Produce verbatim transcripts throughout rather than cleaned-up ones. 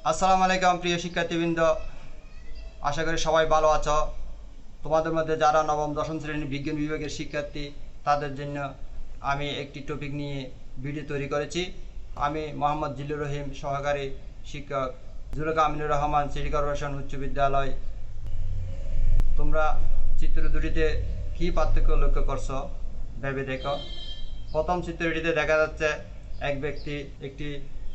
আসসালামু আলাইকুম প্রিয় শিক্ষার্থীবৃন্দ, আশা করি সবাই ভালো আছো। তোমাদের মধ্যে যারা নবম দশম শ্রেণীর বিজ্ঞান বিভাগের শিক্ষার্থী তাদের জন্য আমি একটি টপিক নিয়ে ভিডিও তৈরি করেছি। আমি মোহাম্মদ জিল্লুর রহিম, সহকারী শিক্ষক, জুলেখা আমিনুর রহমান, সিটি কর্পোরেশন উচ্চ বিদ্যালয়। তোমরা চিত্র দুটিতে কী পার্থক্য লক্ষ্য করছো ভেবে দেখো। প্রথম চিত্রটিতে দেখা যাচ্ছে এক ব্যক্তি একটি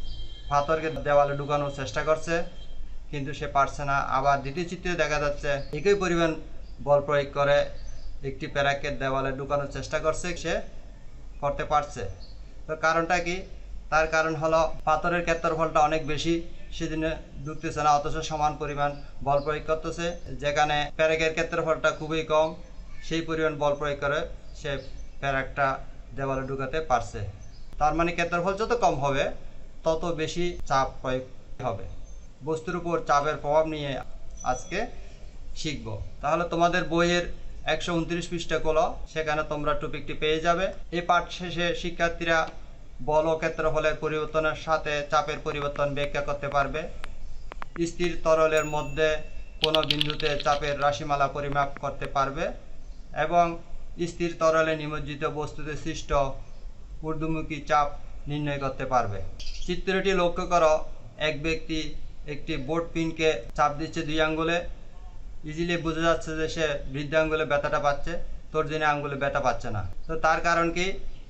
পাথরকে দেওয়ালে ঢুকানোর চেষ্টা করছে, কিন্তু সে পারছে না। আবার দ্বিতীয় চিত্রে দেখা যাচ্ছে একই পরিমাণ বল প্রয়োগ করে একটি প্যারাকে দেওয়ালে ঢুকানোর চেষ্টা করছে, সে করতে পারছে। তো কারণটা কি? তার কারণ হলো পাথরের ক্ষেত্রফলটা অনেক বেশি, সেজন্য ঢুকতেছে না, অথচ সমান পরিমাণ বল প্রয়োগ করতেছে। যেখানে প্যারাকের ক্ষেত্রফলটা খুবই কম, সেই পরিমাণ বল প্রয়োগ করে সে প্যারাকটা দেওয়ালে ঢুকাতে পারছে। তার মানে ক্ষেত্রফল যত কম হবে তত বেশি চাপ প্রয়োগ হবে। বস্তুর উপর চাপের প্রভাব নিয়ে আজকে শিখব। তাহলে তোমাদের বইয়ের একশো উনত্রিশ পৃষ্ঠা খোলো, সেখানে তোমরা টপিকটি পেয়ে যাবে। এই পাঠ শেষে শিক্ষার্থীরা বল ও ক্ষেত্রফলের পরিবর্তনের সাথে চাপের পরিবর্তন ব্যাখ্যা করতে পারবে। স্থির তরলের মধ্যে কোনো বিন্দুতে চাপের রাশিমালা পরিমাপ করতে পারবে এবং স্থির তরলে নিমজ্জিত বস্তুতে সৃষ্ট ঊর্ধ্বমুখী চাপ নির্ণয় করতে পারবে। চিত্রটি লক্ষ্য করো, এক ব্যক্তি একটি বোর্ড পিনকে চাপ দিচ্ছে দুই আঙ্গুলে। ইজিলি বোঝা যাচ্ছে যে সে বৃদ্ধাঙ্গুলে ব্যথাটা পাচ্ছে, তর্জনী আঙ্গুলে ব্যথা পাচ্ছে না। তো তার কারণ কি?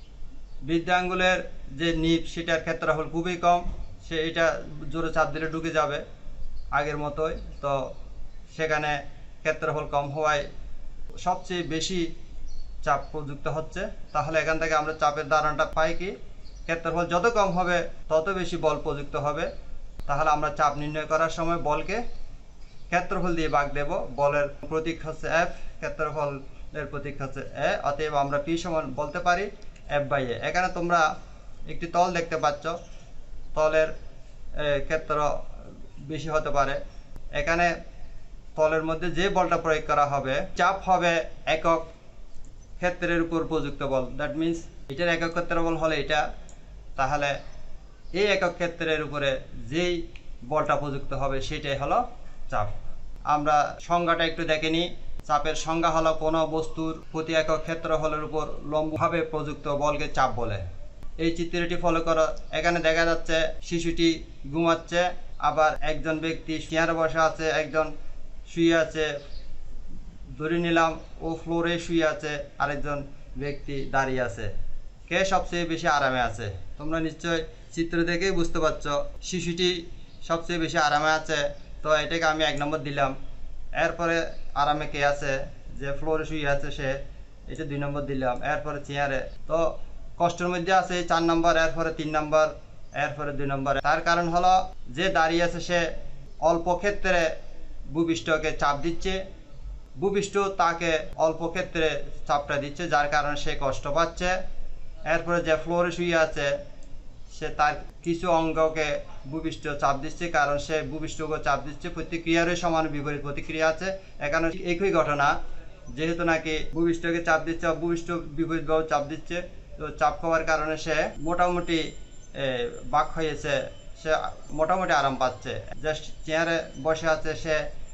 বৃদ্ধাঙ্গুলের যে নিপ সেটার ক্ষেত্রফল খুবই কম, সে এটা জোরে চাপ দিলে ঢুকে যাবে আগের মতোই। তো সেখানে ক্ষেত্রফল কম হওয়ায় সবচেয়ে বেশি চাপ প্রযুক্ত হচ্ছে। তাহলে এখান থেকে আমরা চাপের ধারণাটা পাই কি, ক্ষেত্রফল যত কম হবে তত বেশি বল প্রযুক্ত হবে। তাহলে আমরা চাপ নির্ণয় করার সময় বলকে ক্ষেত্রফল দিয়ে ভাগ দেব। বলের প্রতীক হচ্ছে এফ, ক্ষেত্রফলের প্রতীক হচ্ছে এ, অতএব আমরা পি সমান বলতে পারি এফ বাই এ। এখানে তোমরা একটি তল দেখতে পাচ্ছ, তলের ক্ষেত্র বেশি হতে পারে। এখানে তলের মধ্যে যে বলটা প্রয়োগ করা হবে, চাপ হবে একক ক্ষেত্রের উপর প্রযুক্ত বল। দ্যাট মিনস এটার একক ক্ষেত্রফল হলে এটা, তাহলে এই একক ক্ষেত্রের উপরে যেই বলটা প্রযুক্ত হবে সেটাই হলো চাপ। আমরা সংজ্ঞাটা একটু দেখে নিই। চাপের সংজ্ঞা হলো কোনো বস্তুর প্রতি একক ক্ষেত্রফলের উপর লম্বভাবে প্রযুক্ত বলকে চাপ বলে। এই চিত্রটি ফলো করো, এখানে দেখা যাচ্ছে শিশুটি ঘুমাচ্ছে, আবার একজন ব্যক্তি চেয়ারে বসে আছে, একজন শুয়ে আছে। ধরে নিলাম ও ফ্লোরে শুয়ে আছে, আরেকজন ব্যক্তি দাঁড়িয়ে আছে। কে সবচেয়ে বেশি আরামে আছে? তোমরা নিশ্চয় চিত্র দেখেই বুঝতে পারছো শিশুটি সবচেয়ে বেশি আরামে আছে। তো এটাকে আমি এক নম্বর দিলাম। এরপরে আরামে কে আছে? যে ফ্লোরে শুয়ে আছে সে, এটা দুই নম্বর দিলাম। এরপরে চেয়ারে, তো কষ্টের মধ্যে আছে চার নম্বর, এরপরে তিন নম্বর, এরপরে দুই নম্বর। তার কারণ হলো যে দাঁড়িয়ে আছে সে অল্প ক্ষেত্রে ভূপৃষ্ঠকে চাপ দিচ্ছে, ভূপৃষ্ঠ তাকে অল্প ক্ষেত্রে চাপটা দিচ্ছে, যার কারণে সে কষ্ট পাচ্ছে। এরপরে যে ফ্লোরে শুয়ে আছে সে তার কিছু অঙ্গকে ভূপৃষ্ঠ চাপ দিচ্ছে, কারণ সে ভূপৃষ্ঠকে চাপ দিচ্ছে। প্রতিক্রিয়ারও সমান বিপরীত প্রতিক্রিয়া আছে। এখানে একই ঘটনা, যেহেতু নাকি ভূপৃষ্ঠকে চাপ দিচ্ছে, ভূপৃষ্ঠ বিপরীতভাবে চাপ দিচ্ছে। তো চাপ খাওয়ার কারণে সে মোটামুটি বাক হয়েছে, সে মোটামুটি আরাম পাচ্ছে। জাস্ট চেয়ারে বসে আছে সে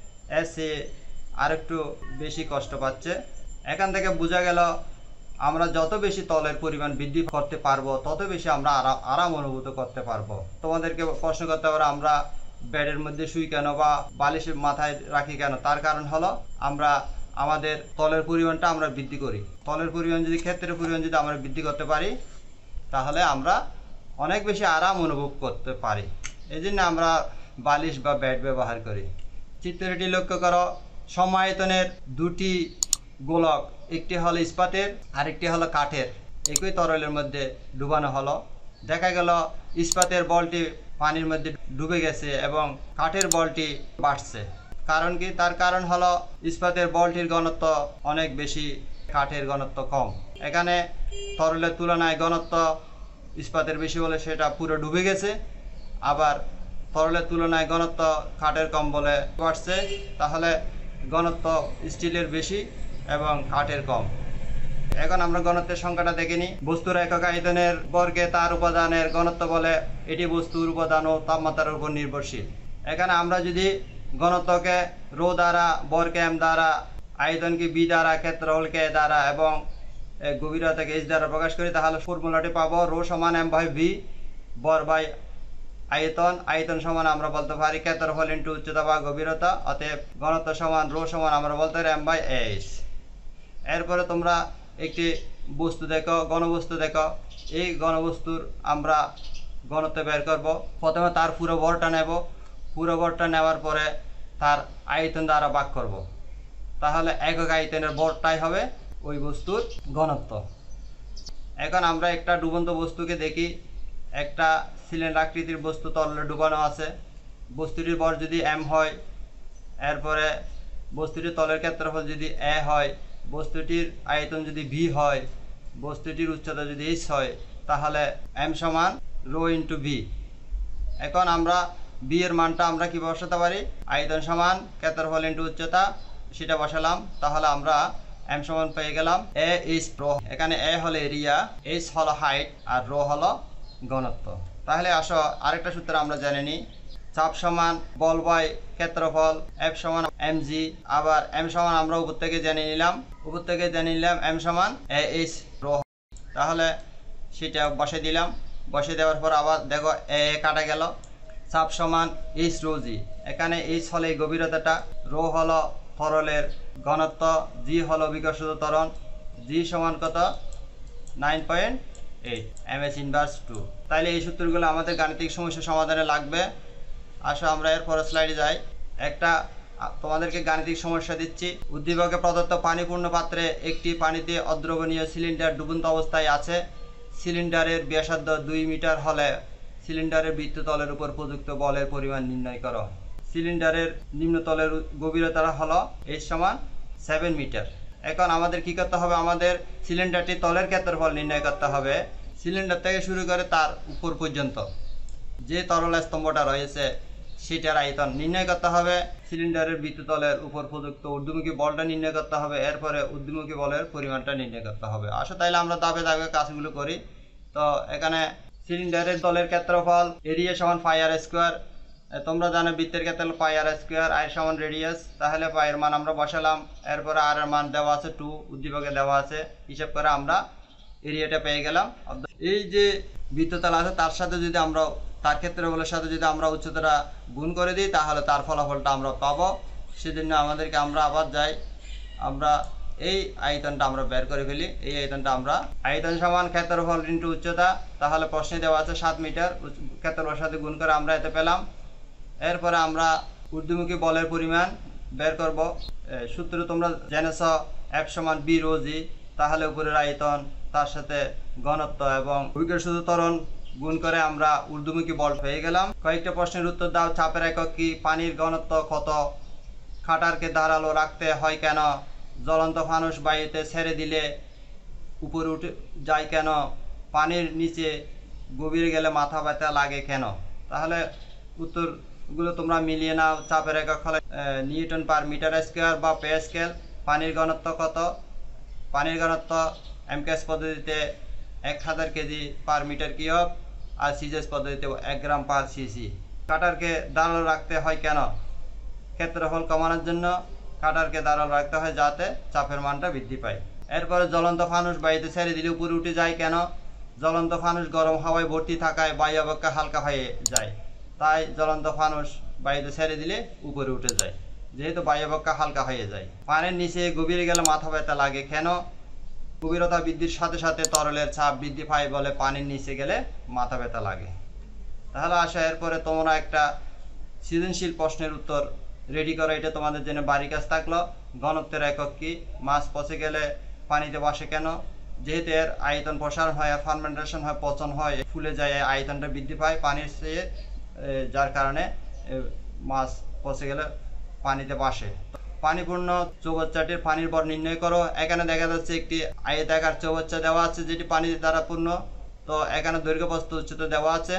এসে আরেকটু বেশি কষ্ট পাচ্ছে। এখান থেকে বোঝা গেল আমরা যত বেশি তলের পরিমাণ বৃদ্ধি করতে পারবো তত বেশি আমরা আরাম আরাম অনুভূত করতে পারবো। তোমাদেরকে প্রশ্ন করতে পারো আমরা বেডের মধ্যে শুই কেন বা বালিশের মাথায় রাখি কেন? তার কারণ হলো আমরা আমাদের তলের পরিমাণটা আমরা বৃদ্ধি করি। তলের পরিমাণ যদি ক্ষেত্রের পরিমাণ যদি আমরা বৃদ্ধি করতে পারি তাহলে আমরা অনেক বেশি আরাম অনুভব করতে পারি। এই জন্য আমরা বালিশ বা বেড ব্যবহার করি। চিত্রটি লক্ষ্য করো, সমায়তনের দুটি গোলক, একটি হলো ইস্পাতের আরেকটি হলো কাঠের, একই তরলের মধ্যে ডুবানো হলো। দেখা গেল ইস্পাতের বলটি পানির মধ্যে ডুবে গেছে এবং কাঠের বলটি বাড়ছে। কারণ কি? তার কারণ হলো ইস্পাতের বলটির ঘনত্ব অনেক বেশি, কাঠের ঘনত্ব কম। এখানে তরলের তুলনায় ঘনত্ব ইস্পাতের বেশি বলে সেটা পুরো ডুবে গেছে, আবার তরলের তুলনায় ঘনত্ব কাঠের কম বলে বাড়ছে। তাহলে ঘনত্ব স্টিলের বেশি এবং কাঠের কম। এখন আমরা ঘনত্বের সংখ্যাটা দেখে নিই। বস্তুর একক আয়তনের বর্গে তার উপাদানের ঘনত্ব বলে। এটি বস্তুর উপাদান ও তাপমাত্রার উপর নির্ভরশীল। এখানে আমরা যদি ঘনত্বকে রো দ্বারা, বরকে এম দ্বারা, আয়তনকে বি দ্বারা, ক্ষেত্রফলকে এ দ্বারা এবং গভীরতাকে এইচ দ্বারা প্রকাশ করি, তাহলে ফর্মুলাটি পাবো রো সমান এম বাই ভি, বর বাই আয়তন, আয়তন সমান আমরা বলতে পারি ক্ষেত্রফল ইন্টু উচ্চতা বা গভীরতা, অতএব ঘনত্ব সমান রো সমান আমরা বলতে পারি এম বাই এইচ। এরপরে তোমরা একটি বস্তু দেখো, ঘনবস্তু দেখো। এই ঘনবস্তুর আমরা ঘনত্ব বের করব। প্রথমে তার পুরো ভরটা নেব, পুরো ভরটা নেওয়ার পরে তার আয়তন দ্বারা ভাগ করব, তাহলে একক আয়তনের ভরটাই হবে ওই বস্তুর ঘনত্ব। এখন আমরা একটা ডুবন্ত বস্তুকে দেখি। একটা সিলিন্ডার আকৃতির বস্তু তরলে ডুবানো আছে। বস্তুটির ভর যদি এম হয়, এরপরে বস্তুটির তলের ক্ষেত্রফল যদি এ হয়, বস্তুটির আয়তন যদি ভি হয়, বস্তুটির উচ্চতা যদি এইচ হয়, তাহলে এম সমান রো ইন্টু ভি। এখন আমরা বি এর মানটা আমরা কি বসাতে পারি? আয়তন সমান ক্ষেত্রফল ইন্টু উচ্চতা, সেটা বসালাম, তাহলে আমরা এম সমান পেয়ে গেলাম এ এইচ রো। এখানে এ হলো এরিয়া, এইচ হলো হাইট, আর রো হলো ঘনত্ব। তাহলে আসো আরেকটা সূত্র আমরা জেনে নিই। চাপ সমান বল বাই ক্ষেত্রফল, এফ সমান এম জি। আবার এম সমান আমরা উপর থেকে জেনে নিলাম, উপর থেকে জেনে নিলাম এম সমান এ এইচ রো। তাহলে সেটা বসে দিলাম, বসে দেওয়ার পর আবার দেখো এ কাটা গেল। চাপ সমান এইচ রো জি। এখানে এইচ হলো এই গভীরতাটা, রো হলো তরলের ঘনত্ব, জি হলো বিকর্ষিত ত্বরণ। জি সমান কত? Nine point eight M S inverse two. তাইলে এই সূত্রগুলো আমাদের গাণিতিক সমস্যা সমাধানে লাগবে। আসো আমরা এর পরের স্লাইডে যাই। একটা তোমাদেরকে গাণিতিক সমস্যা দিচ্ছি। উদ্দীপকে প্রদত্ত পানিপূর্ণ পাত্রে একটি পানিতে অদ্রবণীয় সিলিন্ডার ডুবন্ত অবস্থায় আছে। সিলিন্ডারের ব্যাসার্ধ দুই মিটার হলে সিলিন্ডারের বৃত্ততলের উপর প্রযুক্ত বলের পরিমাণ নির্ণয় করো। সিলিন্ডারের নিম্নতলের গভীরতা হলো এইচ সমান সেভেন মিটার। এখন আমাদের কি করতে হবে? আমাদের সিলিন্ডারটি তলের ক্ষেত্রফল নির্ণয় করতে হবে। সিলিন্ডার থেকে শুরু করে তার উপর পর্যন্ত যে তরল স্তম্ভটা রয়েছে সেটার আয়তন নির্ণয় করতে হবে। সিলিন্ডারের বৃত্ততলের উপর প্রযুক্ত ঊর্ধ্বমুখী বলটা নির্ণয় করতে হবে। এরপরে ঊর্ধ্বমুখী বলের পরিমাণটা নির্ণয় করতে হবে। আসো তাইলে আমরা ধাপে ধাপে কাজগুলো করি। তো এখানে সিলিন্ডারের তলের ক্ষেত্রফল এরিয়া সমান পাই আর স্কোয়ার। তোমরা জানো বৃত্তের ক্ষেত্রফল পাই আর স্কোয়ার, আর সমান রেডিয়াস। তাহলে পাই এর মান আমরা বসালাম, এরপরে আর এর মান দেওয়া আছে টু, উদ্দীপকে দেওয়া আছে, হিসাব করে আমরা এরিয়াটা পেয়ে গেলাম। এই যে বৃত্ততল আছে তার সাথে যদি আমরা তার ক্ষেত্রফলের সাথে যদি আমরা উচ্চতাটা গুণ করে দিই তাহলে তার ফলাফলটা আমরা পাবো। সেজন্য আমাদেরকে আমরা আবার যাই, আমরা এই আয়তনটা আমরা বের করে ফেলি। এই আয়তনটা আমরা আয়তন সমান ক্ষেত্রফল ইন্টু উচ্চতা, তাহলে প্রশ্নে দেওয়া আছে সাত মিটার, ক্ষেত্রফলের সাথে গুণ করে আমরা এতে পেলাম। এরপরে আমরা ঊর্ধ্বমুখী বলের পরিমাণ বের করব। সূত্র তোমরা জেনেছ, এফ সমান বি রো জি। তাহলে উপরের আয়তন তার সাথে ঘনত্ব এবং বিকর্ষিত ত্বরণ গুণ করে আমরা ঊর্ধ্বমুখী বল পেয়ে গেলাম। কয়েকটা প্রশ্নের উত্তর দাও। চাপের একক কি? পানির ঘনত্ব কত? খাটারকে ধারালো রাখতে হয় কেন? জ্বলন্ত ফানুস বায়ুতে ছেড়ে দিলে উপরে উঠে যায় কেন? পানির নিচে গভীরে গেলে মাথা ব্যথা লাগে কেন? তাহলে উত্তরগুলো তোমরা মিলিয়ে নাও। চাপের একক হলো নিউটন পার মিটার স্কোয়ার বা প্যাসকেল। পানির ঘনত্ব কত? পানির ঘনত্ব এমকেএস পদ্ধতিতে এক হাজার কেজি পার মিটার কিউব, আর সিজিএস পদ্ধতিতে এক গ্রাম পার সিসি। কাটারকে দাঁড়ালো রাখতে হয় কেন? ক্ষেত্রফল কমানোর জন্য কাটারকে দাঁড়ালো রাখতে হয় যাতে চাপের মানটা বৃদ্ধি পায়। এরপরে জ্বলন্ত ফানুস বায়ুতে ছেড়ে দিলে উপরে উঠে যায় কেন? জ্বলন্ত ফানুস গরম হাওয়ায় ভর্তি থাকায় বায়ু অপেক্ষা হালকা হয়ে যায়, তাই জ্বলন্ত ফানুস বায়ুতে ছেড়ে দিলে উপরে উঠে যায়, যেহেতু বায়ু অপেক্ষা হালকা হয়ে যায়। পানির নিচে গভীরে গেলে মাথা ব্যথা লাগে কেন? গভীরতা বৃদ্ধির সাথে সাথে তরলের চাপ বৃদ্ধি পায় বলে পানির নিচে গেলে মাথা ব্যথা লাগে। তাহলে আসা এরপরে তোমরা একটা সৃজনশীল প্রশ্নের উত্তর রেডি করো। এটা তোমাদের জন্য বাড়ি কাজ থাকলো। ঘনত্বের একক কি? মাছ পচে গেলে পানিতে বসে কেন? যেহেতু এর আয়তন প্রসারণ হয়, ফার্মেন্টেশন হয়, পচন হয়, ফুলে যায়, আয়তনটা বৃদ্ধি পায় পানির চেয়ে, যার কারণে মাছ পচে গেলে পানিতে বসে। পানিপূর্ণ চৌবাচ্চাটির পানির ভর নির্ণয় করো। এখানে দেখা যাচ্ছে একটি আয়তাকার চৌবাচ্চা দেওয়া আছে যেটি পানি দ্বারা পূর্ণ। তো এখানে দৈর্ঘ্য প্রস্থ উচ্চতা দেওয়া আছে।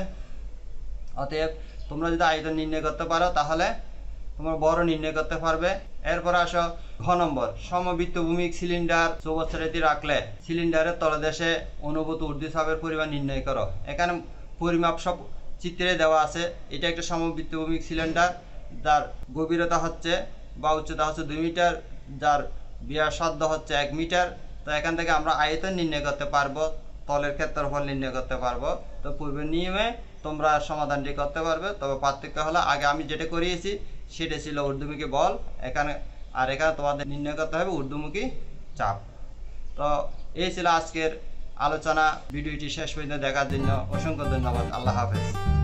অতএব তোমরা যদি আয়তন নির্ণয় করতে পারো তাহলে তোমরা বড় নির্ণয় করতে পারবে। এরপর আসো ঘ নম্বর। সমবৃত্ত ভূমিক সিলিন্ডার চৌবাচ্চাটি রাখলে সিলিন্ডারের তলদেশে অনুভূত ঊর্ধ্বচাপের পরিমাণ নির্ণয় করো। এখানে পরিমাপ সব চিত্রে দেওয়া আছে। এটা একটা সমবৃত্তভূমিক সিলিন্ডার, যার গভীরতা হচ্ছে বা উচ্চতা হচ্ছে দুই মিটার, যার ব্যাসার্ধ হচ্ছে এক মিটার। তো এখান থেকে আমরা আয়তন নির্ণয় করতে পারবো, তলের ক্ষেত্রফল নির্ণয় করতে পারবো। তো পূর্বের নিয়মে তোমরা সমাধানটি করতে পারবে, তবে পার্থক্য হলো আগে আমি যেটা করিয়েছি সেটা ছিল ঊর্ধ্বমুখী বল, এখানে আর এখানে তোমাদের নির্ণয় করতে হবে ঊর্ধ্বমুখী চাপ। তো এই ছিল আজকের আলোচনা। ভিডিওটি শেষ পর্যন্ত দেখার জন্য অসংখ্য ধন্যবাদ। আল্লাহ হাফেজ।